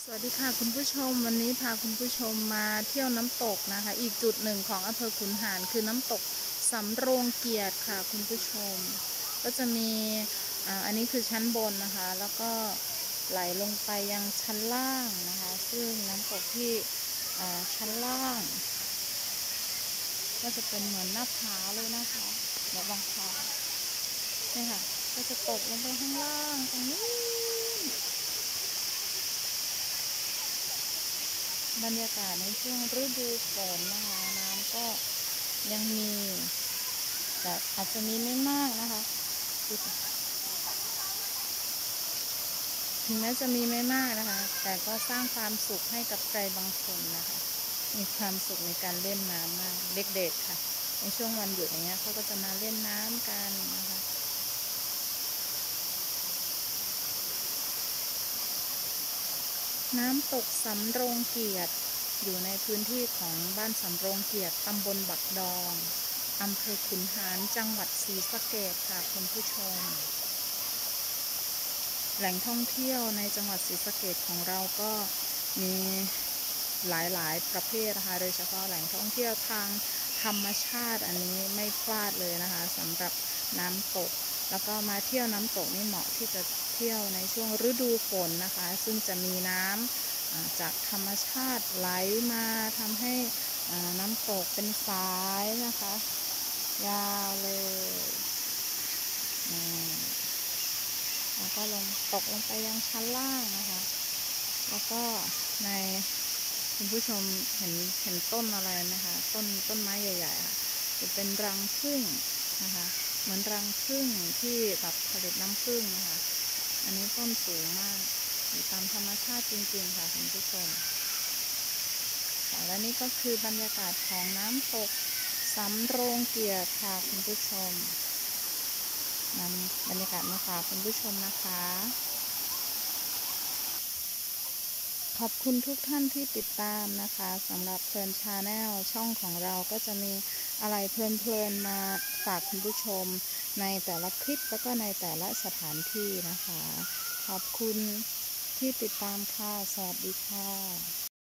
สวัสดีค่ะคุณผู้ชมวันนี้พาคุณผู้ชมมาเที่ยวน้ำตกนะคะอีกจุดหนึ่งของอำเภอขุนหารคือน้ำตกสำโรงเกียรติค่ะคุณผู้ชมก็จะมีอันนี้คือชั้นบนนะคะแล้วก็ไหลลงไปยังชั้นล่างนะคะซึ่งน้ำตกที่ชั้นล่างก็จะเป็นเหมือนหน้าผาเลยนะคะระวังค่ะนี่ค่ะก็จะตกลงไปข้างล่างตรงนี้บรรยากาศในช่วงฤดูฝนนะคะน้ำก็ยังมีแต่อาจจะมีไม่มากนะคะถึงแม้จะมีไม่มากนะคะแต่ก็สร้างความสุขให้กับใครบางคนนะคะมีความสุขในการเล่นน้ำมากเด็กๆค่ะในช่วงวันหยุดอย่างเงี้ยเขาก็จะมาเล่นน้ำกันนะคะน้ำตกสำโรงเกียรติอยู่ในพื้นที่ของบ้านสำโรงเกียรติตำบลบักดองอำเภอขุนหารจังหวัดศรีสะเกษค่ะคุณผู้ชมแหล่งท่องเที่ยวในจังหวัดศรีสะเกษของเราก็มีหลายประเภทนะคะโดยเฉพาะแหล่งท่องเที่ยวทางธรรมชาติอันนี้ไม่พลาดเลยนะคะสำหรับน้ำตกแล้วก็มาเที่ยวน้ำตกนี่เหมาะที่จะเที่ยวในช่วงฤดูฝนนะคะซึ่งจะมีน้ำจากธรรมชาติไหลมาทำให้น้ำตกเป็นสายนะคะยาวเลยแล้วก็ตกลงไปยังชั้นล่างนะคะแล้วก็ในคุณผู้ชมเห็นต้นอะไรไหมคะต้นไม้ใหญ่ๆค่ะจะเป็นรังผึ้งนะคะเหมือนรังผึ้งที่แบบผลิตน้ำผึ้งนะคะอันนี้ต้นสูงมากอยู่ตามธรรมชาติจริงๆค่ะคุณผู้ชมและนี่ก็คือบรรยากาศของน้ำตกสำโรงเกียรติค่ะคุณผู้ชมนำบรรยากาศมาฝากคุณผู้ชมนะคะขอบคุณทุกท่านที่ติดตามนะคะสำหรับเพลินชาแนลช่องของเราก็จะมีอะไรเพลินๆมาฝากคุณผู้ชมในแต่ละคลิปแล้วก็ในแต่ละสถานที่นะคะขอบคุณที่ติดตามค่ะสวัสดีค่ะ